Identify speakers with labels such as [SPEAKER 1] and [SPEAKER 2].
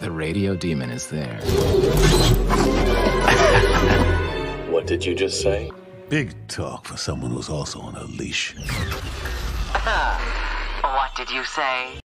[SPEAKER 1] The radio demon is there.
[SPEAKER 2] What did you just say?
[SPEAKER 3] Big talk for someone who's also on a leash.
[SPEAKER 4] What did you say?